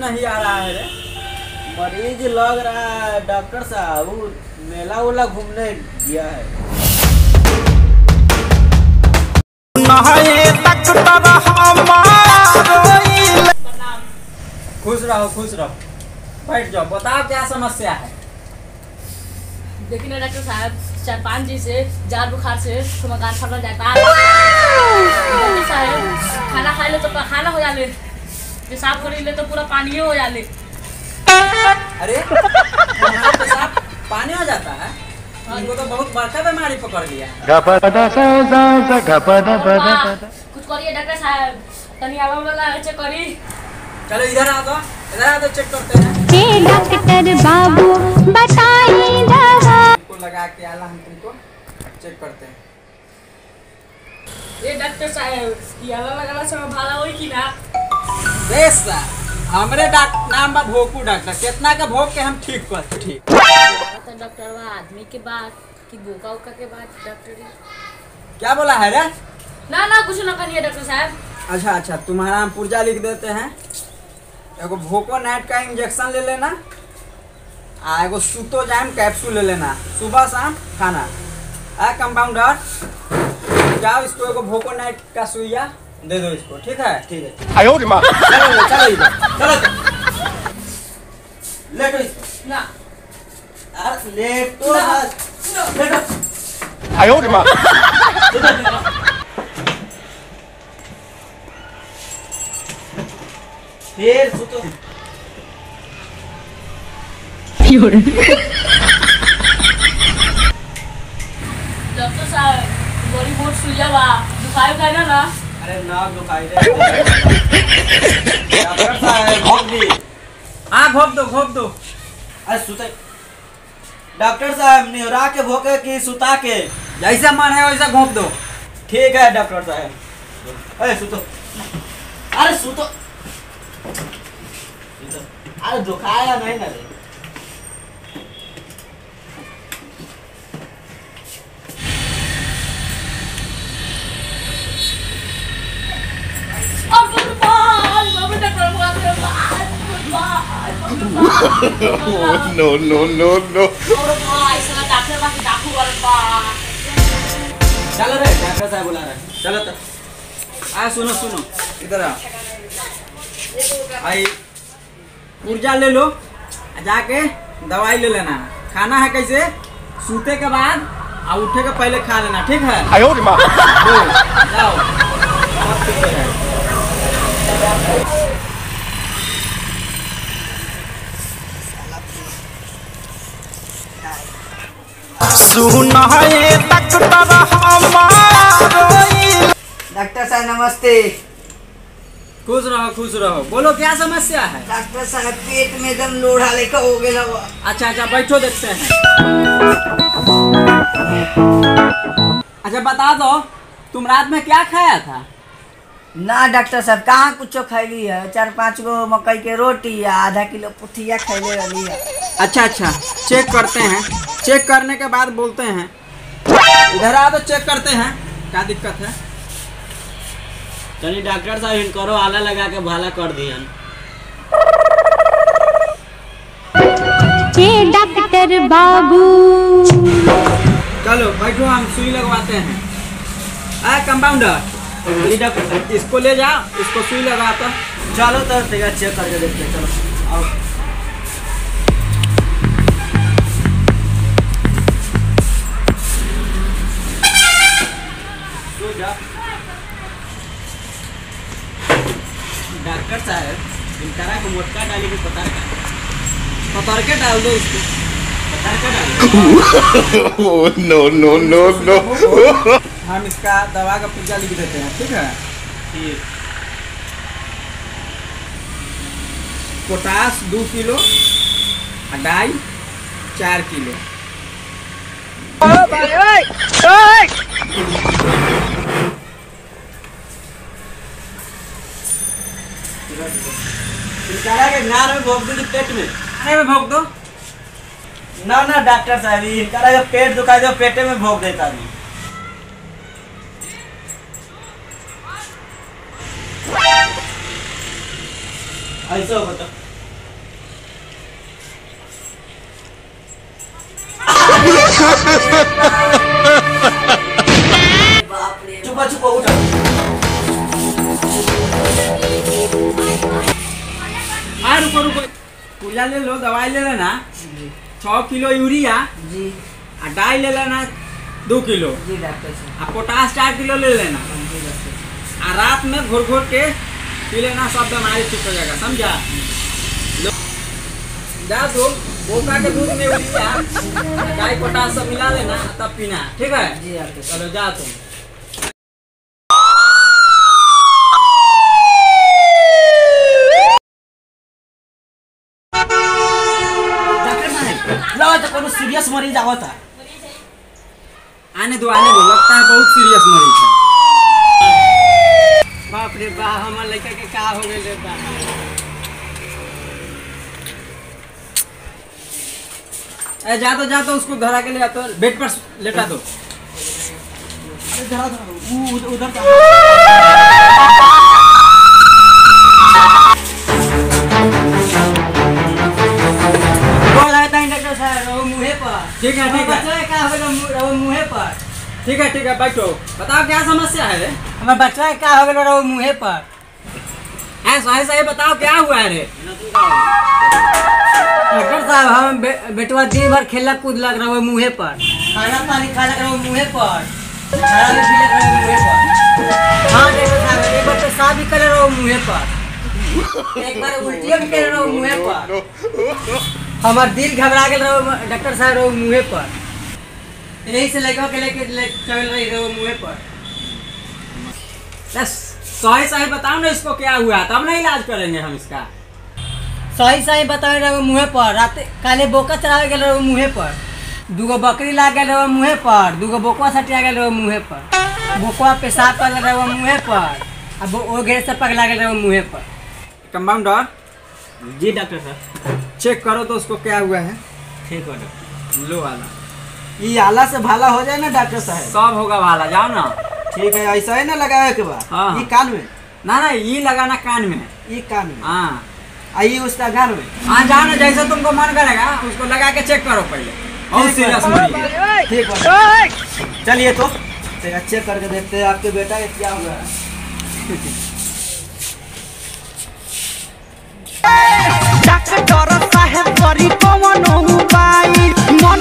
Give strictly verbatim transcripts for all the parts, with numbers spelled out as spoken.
नहीं आ रहा है रे। मरीज लग रहा है डॉक्टर साहब, वो मेला उला घूमने गया है। खुश रहो खुश रहो, बैठ जाओ, बताओ क्या समस्या है। देखिए ना डॉक्टर साहब, चार पाँच दिन से जार बुखार से मकान फट जाता है। डॉक्टर साहब खाना खा ले तो खाना हो जाले, पेशाब कर ले तो पूरा पानी हो जाले। अरे पेशाब पानी हो जाता है, इनको तो बहुत बड़का बीमारी पकड़ लिया है। कुछ करिए डॉक्टर साहब, तनी आवा वाला चेक करी। चलो इधर आ दो, इधर आ दो, चेक करते हैं। डॉक्टर बाबू बताइए दवा को लगा के आला हम तुमको चेक करते हैं। ये डॉक्टर साहब ये आला लगाला से भाला होई कि ना? बेस हमरे डॉक्टर नाम बा भोकू डॉक्टर, कितना का भोग के हम ठीक कर ठीक। तो डॉक्टर वा आदमी के बाद कि बोका उका के बाद डॉक्टर क्या बोला है रे? ना ना कुछ ना करिए डॉक्टर साहब। अच्छा अच्छा, तुम्हारा हम पुर्जा लिख देते हैं। एगो भोको नाइट का इंजेक्शन ले लेना, आ एगो सुतोजाइम कैप्सूल ले लेना, सुबह शाम खाना। आ कंपाउंडर जाओ, इसको एगो भोको नाइट का सुइया दे दो इसको, ठीक है? ठीक है। आयो रे मां, चलो चलो इधर चलो, लेटो इसको ना अरे लेटो बस, लेटो। आयो रे मां, फिर सुतो। डॉक्टर साहब बड़ी मोट सुइया बा, दुखाई का ना ना? अरे ना दुखाई रे डॉक्टर साहब, घोप दी। हाँ घोप दो घोप दो। अरे सुते डॉक्टर साहब, निहरा के भोके की सुता के, जैसे मन है वैसा घोप दो। ठीक है डॉक्टर साहब। अरे सुतो, अरे सुतो, अरे दुखाया नहीं ना रे। अब बाय बाबू डॉक्टर बुला के bye bye. No no no no. और बाय साला डॉक्टर बा के डाकू वाला बा। चलो रे, डॉक्टर साहब बुला रहे, चलो तो। आ सुनो सुनो, इधर आ आई, ऊर्जा ले लो, जाके दवाई ले लेना। खाना है कैसे? सूते के बाद और उठे के पहले खा लेना, ठीक है? आयो रे मां, जाओ, सब ठीक है। डॉक्टर साहब नमस्ते। खुश रहो खुश रहो, बोलो क्या समस्या है? डॉक्टर साहब पेट में एकदम लोढ़ा लेकर हो गया। अच्छा अच्छा बैठो, देखते हैं। अच्छा बता दो, तुम रात में क्या खाया था? ना डॉक्टर साहब कहाँ कुछ खैली है, चार पाँच गो मकई के रोटी या आधा किलो पुथिया खैले रही है। अच्छा अच्छा, चेक करते हैं, चेक करने के बाद बोलते हैं। इधर आ तो चेक करते हैं क्या दिक्कत है। चलिए डॉक्टर साहब, इनको आला लगा के भाला कर दिया। डॉक्टर बाबू चलो बैठो, हम सुई लगवाते हैं। आ कंपाउंडर, ये डॉक्टर इसको ले जाओ, इसको सुई लगाता। चलो तो चेक करके देखते हैं, चलो आओ। डॉक्टर साहब इनकरा को मोटका डाली के पतार का पतार के डाल दो, इसको पतार के डाल दो। No no no no. हम इसका दवा का पुर्जा लिख देते हैं, ठीक है? ठीक। पोटास दो किलो, डाई चार किलो। इनकरा के नार में भोग दो, पेट में खाने में भोग दो। ना ना डॉक्टर साहब, इनकरा जब पेट दुखा जो पेटे में भोग देता नहीं। ऐसा होता बाप रे चुपा चुपा उठा हाँ रुको रुको पूजा ले लो दवाई ले लेना छः किलो यूरिया जी और डाई ले लेना दो किलो जी डॉक्टर साहब और पोटास चार किलो ले लेना जी डॉक्टर साहब और रात में घोर घोर के पी लेना सब बीमारी ठीक हो जाएगा समझा लो- जा दो बोका के दूध में यूरिया डाई पोटास सब मिला लेना तब पीना ठीक है जी डॉक्टर साहब चलो जा तुम डॉक्टर साहब लगा तो कोनो सीरियस मरीज आवता आने दो आने दो लगता है बहुत सीरियस मरीज है बाप रे बा हमार लड़का के का हो गए रे बा ए जा तो जा तो उसको धरा के ले आ तो बेड पर लेटा दो अरे जरा उधर उधर डॉक्टर साहब वो मुँहे पर ठीक है ठीक है बच्चा का हो गया वो मुँहे पर ठीक है ठीक है बैठो बताओ क्या समस्या है रे हमारे बच्चा का हो गया वो मुँहे पर है सही सही बताओ क्या हुआ है रे डॉक्टर साहब हम बे, बेटवा दिन भर खेला कूद लग रहा है मुँहे पर खाना पानी खा लग रहा है मुँहे पर खाना भी पी लग रहा है मुँहे पर हाँ डॉक्टर साहब एक बार पेशाब भी कर रहा है मुँहे पर एक बार उल्टियाँ भी कर रहा है मुँहे पर हमार दिल घबरा गया रहो डॉक्टर साहब रहो मुँहे पर यही से लड़का के लेके ले, चल रही रहो मुँहे पर बस सही सही बताओ ना इसको क्या हुआ तब ना इलाज करेंगे हम इसका सही सही बताए रहो मुँहे पर रात काले बोका चढ़ावे गए रहो मुँहे पर दूगो बकरी लाग गए रहो मुँहे पर दूगो बोकवा सटिया गए रहो मुँहे पर बोकवा पेशाब कर रहो मुँहे पर अब वो घेर से पगला गए रहो मुँहे पर कंपाउंडर जी डॉक्टर साहब चेक करो तो उसको क्या हुआ है ठीक है डॉक्टर लो वाला ये आला से भाला हो जाए ना डॉक्टर साहब सब होगा वाला जाओ ना ठीक है ऐसा ही ना लगाए के बाद हाँ, ये हाँ। कान में ना ना ये लगाना कान में ये कान में हाँ आइए उसका गान में हाँ जाओ ना जैसे तुमको मन करेगा उसको लगा के चेक करो पहले और ठीक है। सीरियस मरीज है। ठीक है चलिए तो चेक करके देखते हैं आपके बेटा का क्या हुआ है डॉक्टर साहब करी कौन उपाय मन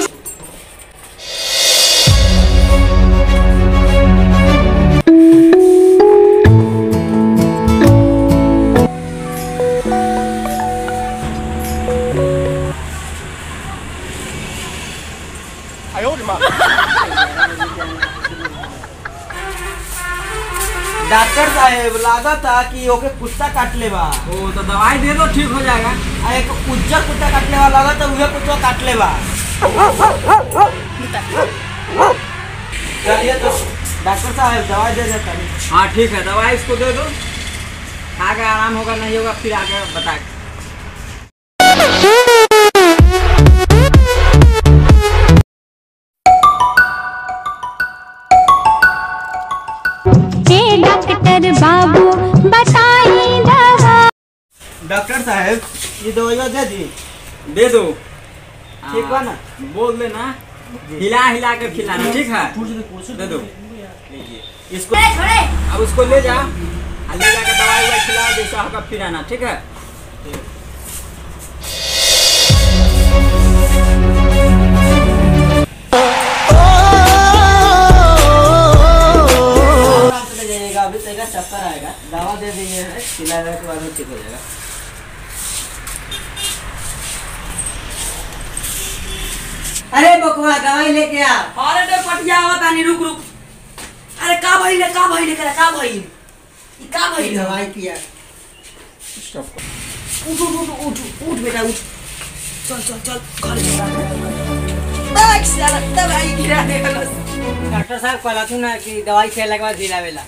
डॉक्टर साहब लगा था कि ओके कुत्ता काट ले बा ओ तो दवाई दे दो ठीक हो जाएगा आ एक उज्जर कुत्ता काट ले बा लगा था उहे कुत्ता काट ले बा चलिए तो डॉक्टर साहब दवाई दे देता हूँ हाँ ठीक है दवाई इसको दे दो खा के आराम होगा नहीं होगा फिर आगे बता हे डॉक्टर बाबू बताई दवा। डॉक्टर साहब ये दवाइयाँ दे दी दे दो ठीक बा ना बोल देना हिला हिला कर खिलाना ठीक है दे दो इसको अब उसको ले जा और ले जाकर दवाई ववाई खिला जैसा होगा फिर आना ठीक है ले जाइएगा अभी तेरा चक्कर आएगा दवा दे दिए है खिलाने के बाद ठीक हो जाएगा अरे बकुआ दवाई लेके आ अरे तो पटिया होता नहीं रुक रुक अरे का भाई ले का भाई ले करा का भाई ये का भाई दवाई पिया उठ उठ उठ उठ उठ बेटा उठ चल चल चल घर चला एक साला दवाई गिरा दे डॉक्टर साहब कहला तू ना कि दवाई खेला के बाद गिरावेला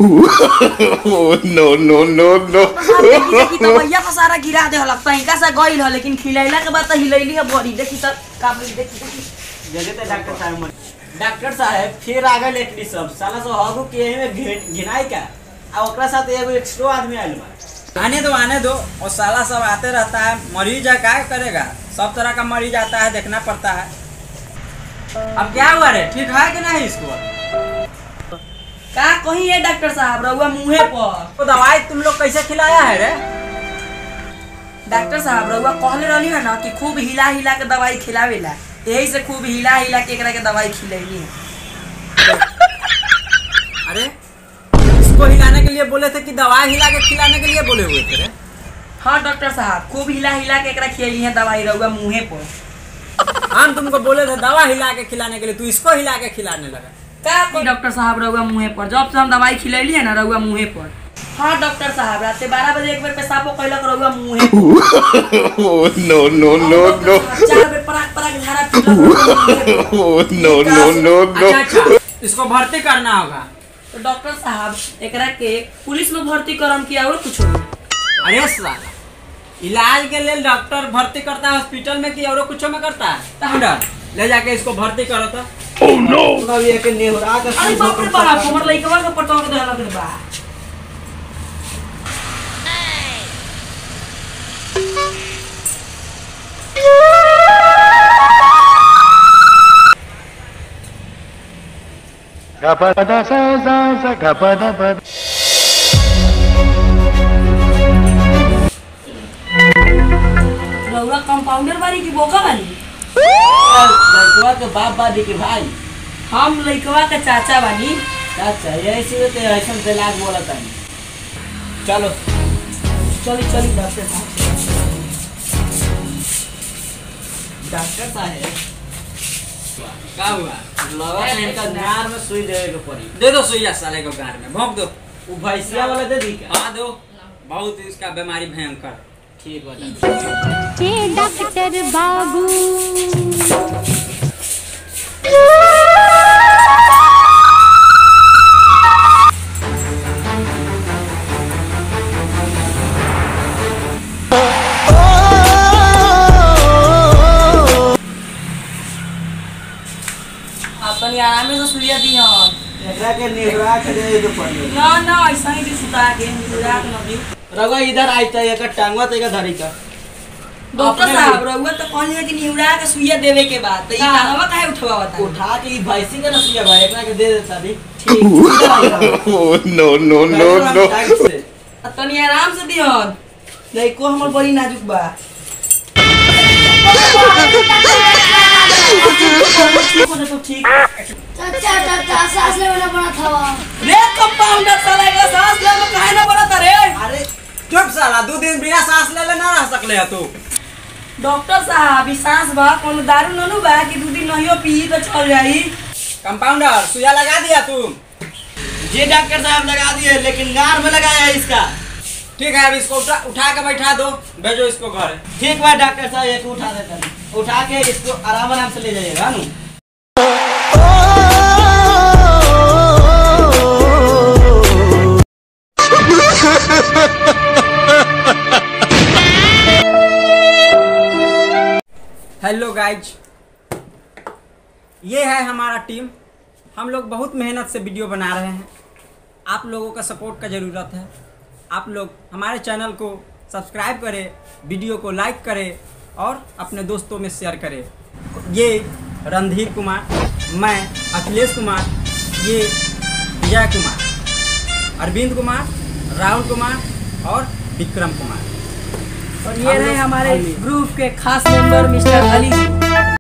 no no no no देखी तो भैया का सारा गिरा दे लगता है का सा गइल ह लेकिन खिलैला के बाद तो हिलैली है बड़ी देखी तो का भाई देखी देखी जगह तो डॉक्टर साहब मन डॉक्टर साहब फिर आ गए लेटली सब साला सो हगु के में घिनाई का आ ओकरा साथ एगो एक्स्ट्रा आदमी आइल बा आने दो आने दो और साला सब आते रहता है मरीज है क्या करेगा सब तरह का मरीज आता है देखना पड़ता है अब क्या हुआ रे, ठीक है कि नहीं इसको? का कही है डॉक्टर साहब रउआ मुँहे पर? तो दवाई तुम लोग कैसे खिलाया है रे? डॉक्टर साहब रउआ कहले रहली है ना कि खूब हिला हिला के दवाई खिलावेला, यही से खूब हिला हिला के एकरा के दवाई खिलैनी है। अरे इसको हिलाने के लिए बोले थे कि दवाई हिला के खिलाने के लिए बोले हुए थे रे? हाँ डॉक्टर साहब खूब हिला हिला के एकरा खिलैनी है दवाई रउआ मुँहे पर। हम तुमको बोले थे दवा हिला के खिलाने के लिए, तू इसको हिला के खिलाने लगा। का डॉक्टर साहब रउआ मुँहे पर, जब से हम दवाई खिलैली है ना रउआ मुँहे पर। हाँ डॉक्टर साहब रात बारह बजे एक बार पेशाबो कैलक रउआ मुँहे पर। Oh no no no no! चार बेर पराक पराक झाड़ा पीलक। Oh no no no no! अच्छा अच्छा, इसको भर्ती करना होगा। तो डॉक्टर साहब एकरा के पुलिस में भर्ती करम की और कुछ? अरे साला, इलाज के लिए डॉक्टर भर्ती करता है हॉस्पिटल में कि और कुछ में करता है? डॉक्टर ले जाके इसको भर्ती करो तो। Oh no! अभी एक नेहुरा का अरे बाप रे बाप, हमर लइकवा के पटक देहला के बा। Gapada sa sa sa gapada bad. रउआ कंपाउंडर बारी की बोका बानी? लड़कवा के बाप बादी के भाई। हम लइकवा के चाचा बानी। अच्छा ऐसे तो ऐसा दिलाग बोला था। चलो चली चली डॉक्टर साहब। डॉक्टर साहब क्या हुआ? लगा है इनका गार में सुई देवे के पड़ी। दे दो सुइया साले को गार में, भोंक दो। वो भैंसिया वाला दे दी क्या? हाँ दो, बहुत इसका बीमारी भयंकर। ठीक बता। हे डॉक्टर बाबू अपनी आराम से सुइया दी हन। एकरा के नेहुरा के दे के पड़ी। ना ना ऐसा ही सुता के निराक न दी। रगा इधर आई था, एक टांगवा तो एक धरी का। डॉक्टर साहब रउआ तो कहली है कि निहुरा के सुइया देवे के बाद तो ई कानवा काहे उठवा बता? उठा के ई भैंसी के नसिया भाई एकरा के दे देता भी। ठीक। Oh no no no no! तनी आराम से दी हन। लइको हमर बड़ी नाजुक बा। तो ठीक। चाचा चाचा सांस लेने वाला बना था। रे कंपाउंडर साला का सांस ले में काहे ना बनता रे? अरे चुप साला, दो दिन बिना सांस ले ले ना रह सकले है तू। डॉक्टर साहब ई सांस बा कोनो दारू ननु बा कि दो दिन नहियो पी तो चल जाई? कंपाउंडर सुइया लगा दिया तू? जी डॉक्टर साहब लगा दिए, लेकिन गार में लगाया है इसका। ठीक है, अब इसको उठा उठा के बैठा दो, भेजो इसको घर। ठीक बा डॉक्टर साहब, एक उठा देता हूं। उठा के इसको आराम आराम से ले जाइएगा नु। हेलो गाइज, ये है हमारा टीम। हम लोग बहुत मेहनत से वीडियो बना रहे हैं। आप लोगों का सपोर्ट का ज़रूरत है। आप लोग हमारे चैनल को सब्सक्राइब करें, वीडियो को लाइक करें और अपने दोस्तों में शेयर करें। ये रणधीर कुमार, मैं अखिलेश कुमार, ये विजय कुमार, अरविंद कुमार, राहुल कुमार और विक्रम कुमार। और ये रहे हमारे ग्रुप के खास मेंबर मिस्टर अली।